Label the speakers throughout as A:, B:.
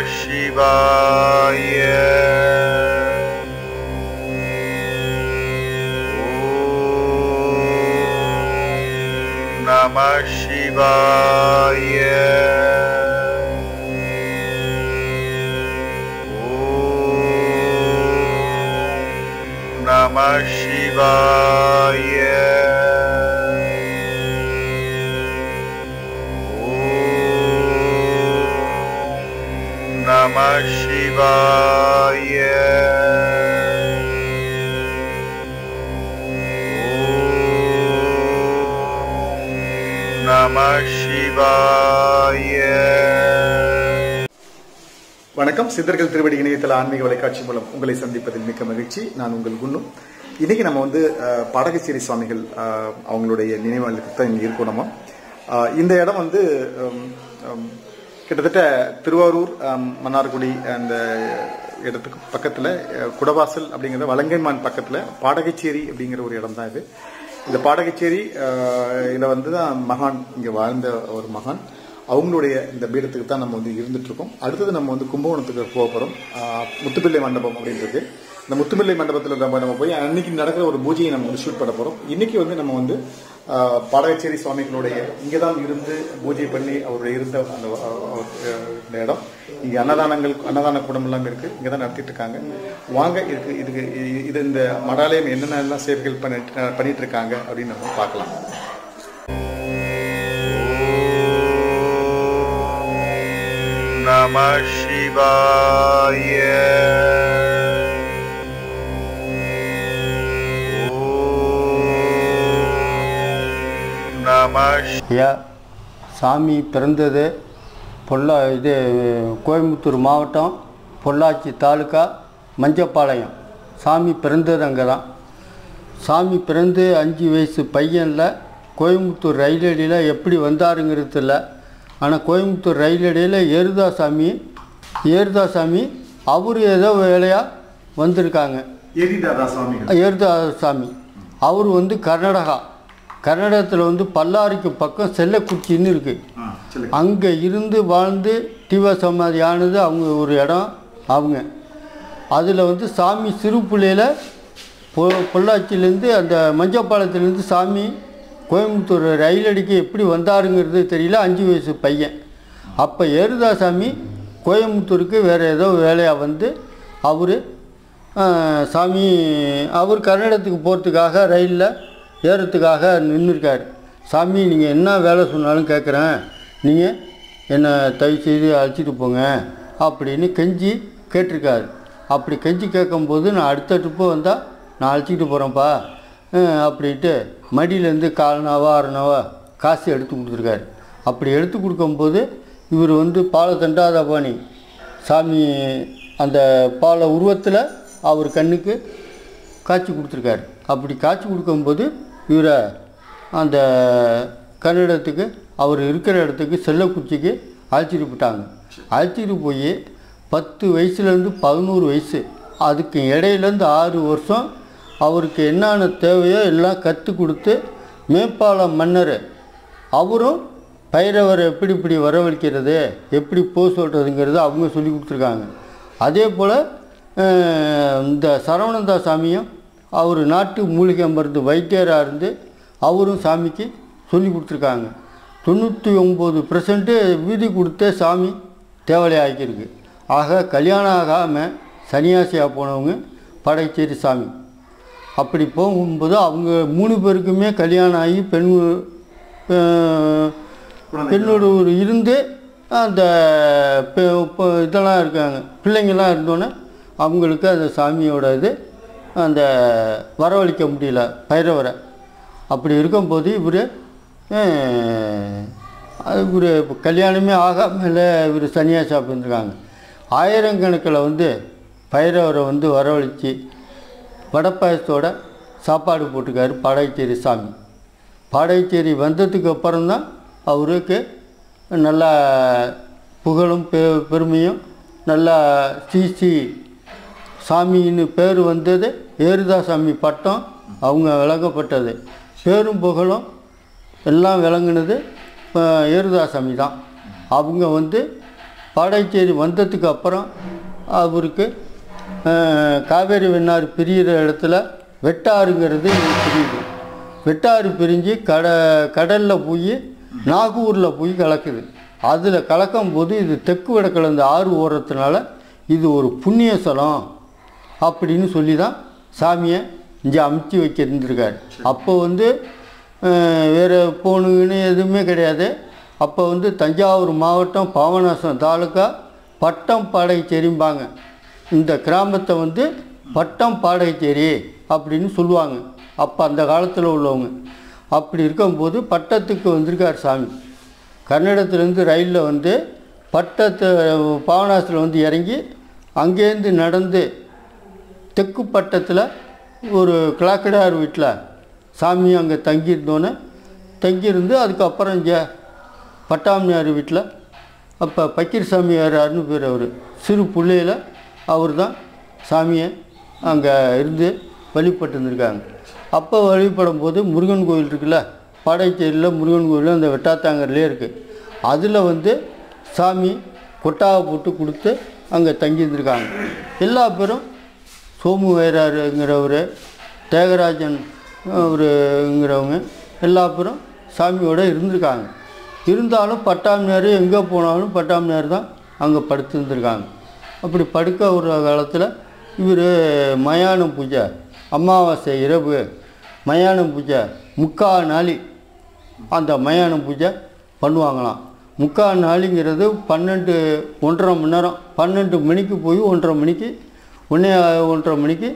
A: Shivaya. Namah Shivaya. Namah Shivaya. Namah Shivaya. Namah Shivaya.
B: வணக்கம். சித்தர்கள் திருவடி இணையதள ஆன்மீக வலைக்காட்சி மூலம் உங்களை சந்திப்பதில் மிக்க மகிழ்ச்சி. நான் உங்கள் குன்னு. இன்னைக்கு நம்ம பாடகச்சேரி சுவாமிகள் அவங்களுடைய நினைவாலயத்துக்கு தான் இங்கே இருக்கோம். நம்ம இந்த இடம் கிட்டத்தட்ட திருவாரூர் மன்னார்குடி அந்த இடத்துக்கு பக்கத்தில் குடவாசல் அப்படிங்கிற வலங்கைமான் பக்கத்தில் பாடகச்சேரி அப்படிங்கிற ஒரு இடம் தான் இது. இந்த பாடகச்சேரி இதில் தான் மகான் இங்கே வாழ்ந்த ஒரு மகான் அவங்களுடைய இந்த பீடத்துக்கு தான் நம்ம இருந்துட்டு இருக்கோம். அடுத்தது நம்ம கும்பகோணத்துக்கு போக போகிறோம். முத்துப்பிள்ளை மண்டபம் அப்படின்றது. இந்த முத்துப்பிள்ளை மண்டபத்தில் நம்ம போய் அன்னைக்கு நடக்கிற ஒரு பூஜையை நம்ம ஷூட் பண்ண போகிறோம். இன்னைக்கு நம்ம பாடகச்சேரி சுவாமிகளுடைய இங்கே தான் இருந்து பூஜை பண்ணி அவருடைய இருந்த அந்த இடம். இங்கே அன்னதான கூடம் எல்லாம் இருக்கு. இங்கே தான் நடத்திட்டு இருக்காங்க. வாங்க இது இந்த மடாலயம் என்னென்னலாம் சேவைகள் பண்ணிட்டு இருக்காங்க அப்படின்னு நம்ம பார்க்கலாம்.
A: Namah Shivaya.
C: சாமி பிறந்தது கோயம்புத்தூர் மாவட்டம் பொள்ளாச்சி தாலுக்கா மஞ்சப்பாளையம். சாமி பிறந்தது அங்கே தான். சாமி பிறந்து 5 வயசு பையனில் கோயம்புத்தூர் ரயிலடியில் எப்படி வந்தாருங்கிறது இல்லை. ஆனால் கோயம்புத்தூர் ரயிலடியில் ஏறுதா சாமி அவர் ஏதோ வேலையாக வந்திருக்காங்க. எரிதாதா சாமி அவர் கர்நாடகத்தில் பல்லாரிக்கு பக்கம் செல்லக்குச்சின்னு இருக்குது. அங்கே இருந்து வாழ்ந்து ஜீவா சமாதி ஆனது அவங்க ஒரு இடம். அவங்க அதில் சாமி சிறு பிள்ளையில் பொள்ளாச்சியிலேருந்து அந்த மஞ்சப்பாளையத்துலேருந்து சாமி கோயம்புத்தூர் ரயிலடிக்கு எப்படி வந்தாருங்கிறது தெரியல. 5 வயசு பையன். அப்போ ஏறுதா சாமி கோயம்புத்தூருக்கு வேறு ஏதோ வேலையாக அவர் கர்நாடகத்துக்கு போகிறதுக்காக ரயிலில் ஏறத்துக்காக நின்றுருக்கார். சாமி நீங்கள் என்ன வேலை சொன்னாலும் கேட்குறேன், நீங்கள் என்னை தயவு செய்து அழைச்சிட்டு போங்க அப்படின்னு கெஞ்சி கேட்டிருக்காரு. அப்படி கெஞ்சி கேட்கும்போது நான் அடுத்த ட்ரிப்பு வந்தால் நான் அழைச்சிக்கிட்டு போகிறேன்ப்பா அப்படின்ட்டு மடியிலேருந்து 4 6 காசு எடுத்து கொடுத்துருக்காரு. அப்படி எடுத்து கொடுக்கும்போது இவர் பாலை தண்டாத பாணி சாமி அந்த பாலை உருவத்தில் அவர் கண்ணுக்கு காட்சி கொடுத்துருக்காரு. அப்படி காட்சி கொடுக்கும்போது இவரை அந்த கன்னடத்துக்கு அவர் இருக்கிற இடத்துக்கு செல்லக்குச்சிக்கு அழைச்சிட்டு போயிட்டாங்க. அழைச்சிட்டு போய் 10 வயசுலேருந்து 11 வயசு அதுக்கு இடையிலேருந்து 6 வருஷம் அவருக்கு என்னென்ன தேவையோ எல்லாம் கற்றுக் கொடுத்து மேப்பாளம் மன்னர் அவரும் பைரவரை எப்படி இப்படி வரவழைக்கிறது எப்படி சொல்கிறதுங்கிறது அவங்க சொல்லி கொடுத்துருக்காங்க. அதே போல் இந்த சரவணந்தா சாமியும் அவர் நாட்டு மூலிகை மருந்து வைத்தியராக இருந்து அவரும் சாமிக்கு சொல்லி கொடுத்துருக்காங்க. 99% வீதி கொடுத்தே சாமி தேவலை ஆக்கியிருக்கு. ஆக கல்யாணம் ஆகாமல் சன்னியாசியாக போனவங்க பாடகச்சேரி சாமி. அப்படி போகும்போது அவங்க 3 பேருக்குமே கல்யாணம் ஆகி பெண்ணோடு இருந்து அந்த இதெல்லாம் இருக்காங்க, பிள்ளைங்கள்லாம் இருந்தோன்னே அவங்களுக்கு அந்த சாமியோட அந்த வரவழைக்க முடியல பைரவரை. அப்படி இருக்கும்போது இவர் கல்யாணமே ஆகாமல் இவர் சன்னியாசியாக இருந்திருக்காங்க. ஆயிரக்கணக்கில் பைரவரை வரவழைச்சி வடப்பாயத்தோட சாப்பாடு போட்டுக்காரு பாடகச்சேரி சாமி. பாடகச்சேரி வந்ததுக்கு அப்புறம்தான் அவருக்கு நல்லா புகழும் பெருமையும் நல்லா ஸ்ரீ சாமின்னு பேர் வந்தது. ஏறுதா சாமி பட்டம் அவங்க விளங்கப்பட்டது. பேரும் புகழும் எல்லாம் விளங்குனது ஏறுதா சாமி தான். அவங்க பாடகச்சேரி வந்ததுக்கு அப்புறம் அவருக்கு காவேரி வெண்ணாறு பிரிகிற இடத்துல வெட்டாறுங்கிறது பிரியுது. வெட்டாறு பிரிஞ்சு கடலில் போய் நாகூரில் போய் கலக்குது. அதில் கலக்கும்போது இது தெற்கு வடக்கில் இந்த ஆறு ஓரத்தினால இது ஒரு புண்ணிய ஸ்தலம் அப்படின்னு சொல்லி தான் சாமியை இங்கே அமுத்தி வைக்கிருந்துருக்காரு. அப்போ வேறு போனுங்கன்னு எதுவுமே கிடையாது. அப்போ தஞ்சாவூர் மாவட்டம் பாபநாசம் தாலுக்கா பட்டம் பாடகச்சேரிம்பாங்க. இந்த கிராமத்தை பட்டம் பாடகச்சேரி அப்படின்னு சொல்லுவாங்க அப்போ அந்த காலத்தில் உள்ளவங்க. அப்படி இருக்கும்போது பட்டத்துக்கு வந்திருக்கார் சாமி. கன்னடத்துலேருந்து ரயிலில் பட்டத்தை பாபநாசத்தில் இறங்கி அங்கேருந்து நடந்து தெற்கு பட்டத்தில் ஒரு கிளாக்கடார் வீட்டில் சாமி அங்கே தங்கியிருந்து அதுக்கப்புறம் இங்கே பட்டாமியார் வீட்டில் அப்போ பக்கீர் சாமியார்னு பேர். அவர் சிறு பிள்ளையில் அவர் தான் சாமியை அங்கே இருந்து வழிபட்டு இருந்திருக்காங்க. அப்போ வழிபடும் போது முருகன் கோயில் இருக்குல்ல, பாடகச்சேரியில் முருகன் கோயில் அந்த வெட்டாத்தாங்கர்லேயே இருக்குது. அதில் சாமி கொட்டாவை போட்டு கொடுத்து அங்கே தங்கியிருந்திருக்காங்க. எல்லா பேரும் சோமு வைராருங்கிறவர், தியாகராஜன் அவருங்கிறவங்க எல்லா பேரும் சாமியோடு இருந்திருக்காங்க. இருந்தாலும் பட்டாமியார் எங்கே போனாலும் பட்டாமியார் தான் அங்கே படுத்துருந்துருக்காங்க. அப்படி படுக்க ஒரு காலத்தில் இவர் மயான பூஜை, அமாவாசை இரவு மயான பூஜை 3/4 நாளி அந்த மயான பூஜை பண்ணுவாங்களாம். 3/4 நாளிங்கிறது 1.5 மணி நேரம். 12 மணிக்கு போய் 1:30 மணிக்கு 1:30 மணிக்கு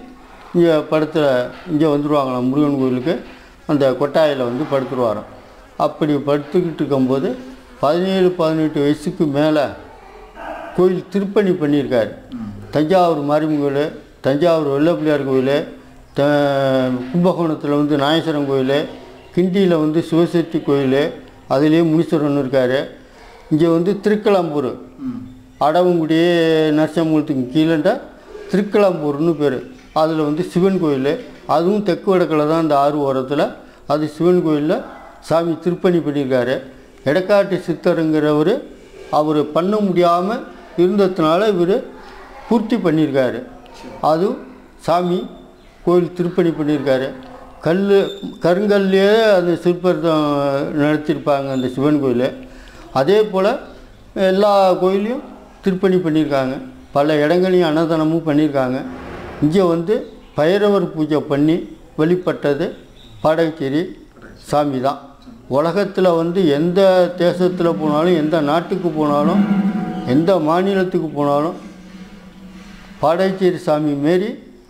C: இங்கே வந்துடுவாங்களாம் முருகன் கோயிலுக்கு. அந்த கொட்டாயில் படுத்துருவாராம். அப்படி படுத்துக்கிட்டு இருக்கும்போது 17-18 வயசுக்கு மேலே கோயில் திருப்பணி பண்ணியிருக்காரு. தஞ்சாவூர் மாரியம்மன் கோயில், தஞ்சாவூர் வெள்ளப்பிள்ளையார் கோயில், கும்பகோணத்தில் நாயேஸ்வரம் கோயில், கிண்டியில் சிவசக்தி கோயில், அதுலேயே முனீஸ்வரன் இருக்கார். இங்கே திருக்கலாம்பூர் அடவங்குடி நரசிம்மூர்த்திக்கு கீழேண்ட திருக்கலாம்பூர்னு பேர். அதில் சிவன் கோயில், அதுவும் தெற்கு வடக்கில் தான் அந்த ஆறு ஓரத்தில். அது சிவன் கோயிலில் சாமி திருப்பணி பண்ணியிருக்காரு. எடக்காட்டு சித்தருங்கிறவர் அவர் பண்ண முடியாமல் இருந்ததுனால இவர் பூர்த்தி பண்ணியிருக்காரு. அதுவும் சாமி கோயில் திருப்பணி பண்ணியிருக்காரு. கருங்கல்லையே அந்த சிற்பம் நடத்தியிருப்பாங்க அந்த சிவன் கோயில். அதே போல் எல்லா கோயிலையும் திருப்பணி பண்ணியிருக்காங்க. பல இடங்களையும் அன்னதானமும் பண்ணியிருக்காங்க. இங்கே பைரவர் பூஜை பண்ணி வழிபட்டது பாடகச்சேரி சாமி தான். உலகத்தில் எந்த தேசத்தில் போனாலும், எந்த நாட்டுக்கு போனாலும், எந்த மாநிலத்துக்கு போனாலும் பாடகச்சேரி சாமி மாரி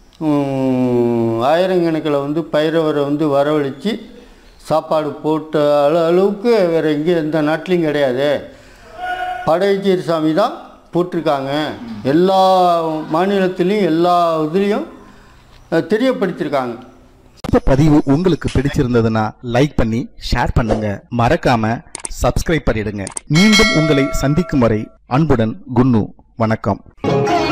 C: ஆயிரக்கணக்கில் பைரவரை வரவழைச்சி சாப்பாடு போட்ட அளவுக்கு வேறு எங்கே எந்த நாட்டிலையும் கிடையாது. பாடகச்சேரி சாமி தான் போட்டிருக்காங்க. எல்லா மாநிலத்திலையும் எல்லா இதுலேயும் தெரியப்படுத்தியிருக்காங்க.
D: இந்த பதிவு உங்களுக்கு பிடிச்சிருந்ததுன்னா லைக் பண்ணி ஷேர் பண்ணுங்க. மறக்காம சப்ஸ்கிரைப் பண்ணிடுங்க. மீண்டும் உங்களை சந்திக்கும் வரை அன்புடன் குன்னு. வணக்கம்.